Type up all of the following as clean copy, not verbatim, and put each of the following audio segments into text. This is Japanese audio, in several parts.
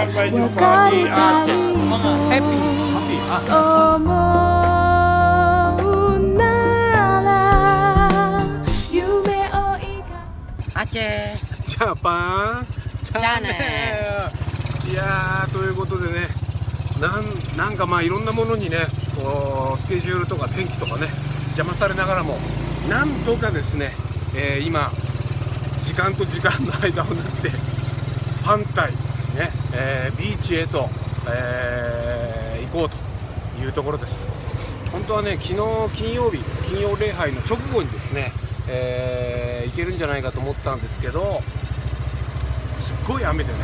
sampai jumpa di Aceh. Happy. Aceh。 ジャパン。 じゃあね。 いやー、ということでね、なんかまあいろんなものにね、こうスケジュールとか天気とかね邪魔されながらも、なんとかですね、今時間と時間の間を縫ってパンタイね、ビーチへと、行こうというところです。本当はね、昨日金曜礼拝の直後にですね、行けるんじゃないかと思ったんですけど、すっごい雨でね、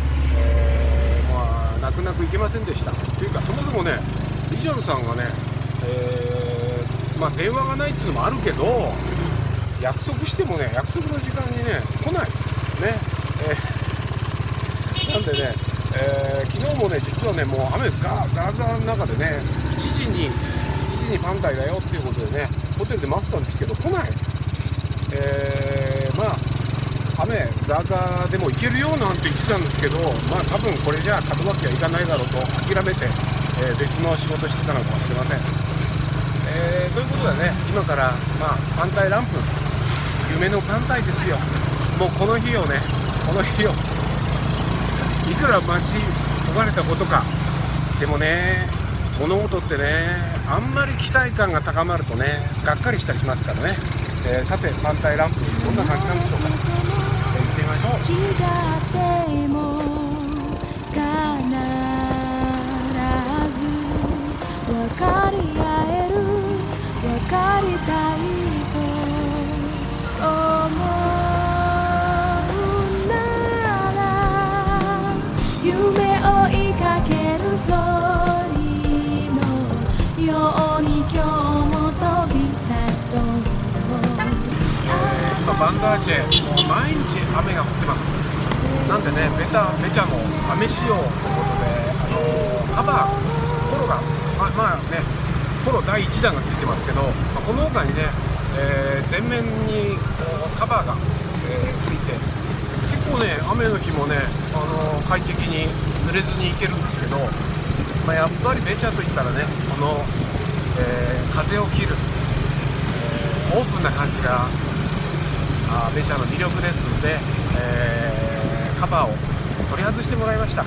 まあ泣く泣く行けませんでした。というか、そもそもね、ビジュアルさんがね、まあ電話がないっていうのもあるけど、約束してもね、約束の時間にね来ないね、なんでね、昨日もね、実はね、もう雨がザーザーの中でね、1時にパンタイだよっていうことでね、ホテルで待ってたんですけど来ない。まあ雨ザーザーでも行けるよなんて言ってたんですけど、まあ多分これじゃあ門脇はいかないだろうと諦めて、別の仕事してたのかもしれません。ということでね、今からまあパンタイランプ、夢のパンタイですよ。もうこの日をいくら待ち焦がれたことか。でもね、物事ってね、あんまり期待感が高まるとね、がっかりしたりしますからね。さて、パンタイランプ、どんな感じなんでしょうか。行ってみましょう。 分かり合える、分かりたいと思うなら、夢を追いかける鳥のように今日も飛び立とう。 今バンダーチェ、もう毎日雨が降ってます。なんでね、ベチャの雨仕様ということで、カバー、ポロがまあね、ポロ第1弾がついてますけど、この他にね、前面にカバーが、ついて、結構ね、雨の日もね、快適に濡れずに行けるんですけど、まあ、やっぱりベチャといったらね、この、風を切る、オープンな感じがベチャの魅力ですので、カバーを取り外してもらいました。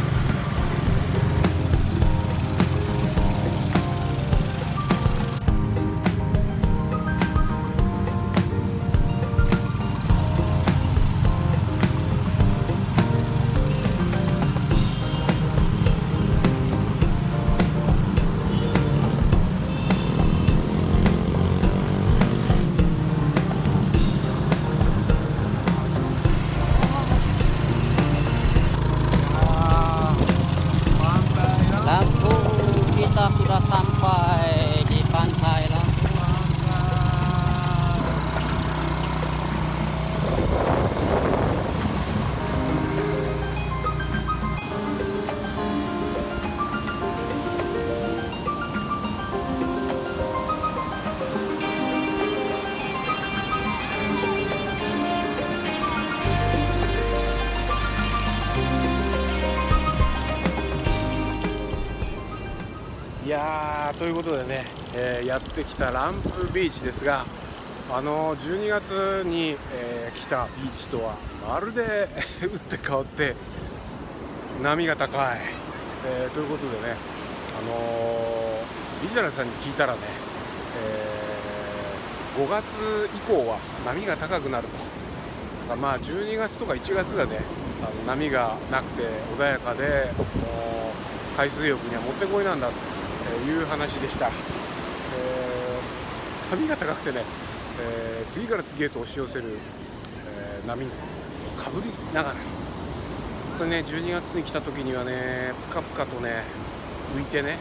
Sudah sampai di pantai Lampung. いやー、ということでね、やってきたランプビーチですが、12月に、来たビーチとはまるで打って変わって波が高い、ということでね、ビジュアルさんに聞いたらね、5月以降は波が高くなると。まあ12月とか1月がね、波がなくて穏やかで、海水浴にはもってこいなんだという話でした。波が高くてね、次から次へと押し寄せる、波にかぶりながら、本当にね、12月に来た時にはね、ぷかぷかとね浮いてね、い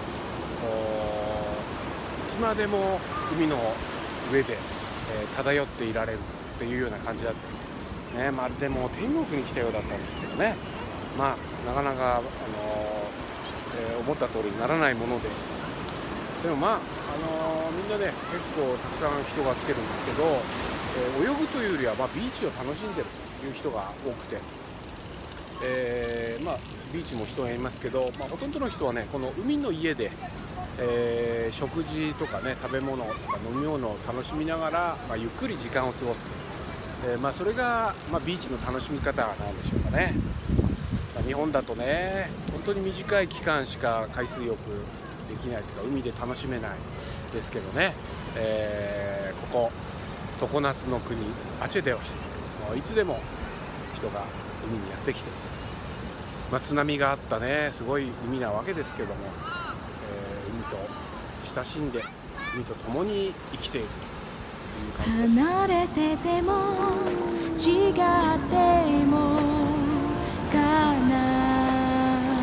つまでも海の上で、漂っていられるっていうような感じだったね。まるでもう天国に来たようだったんですけどね、まあなかなか、思った通りにならないもので、でもまあ、みんなね、結構たくさん人が来てるんですけど、泳ぐというよりは、ビーチを楽しんでるという人が多くて、 ビーチも人がいますけど、ほとんどの人はねこの海の家で、食事とかね食べ物とか飲み物を楽しみながら、ゆっくり時間を過ごすと、それが、ビーチの楽しみ方なんでしょうかね。日本だとね本当に短い期間しか海水浴できないというか海で楽しめないですけどね、ここ常夏の国アチェではいつでも人が海にやってきて、津波があったねすごい海なわけですけども、海と親しんで海と共に生きているという感じです。 離れてても違っても必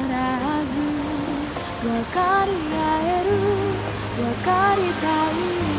ず分かり合える分かりたい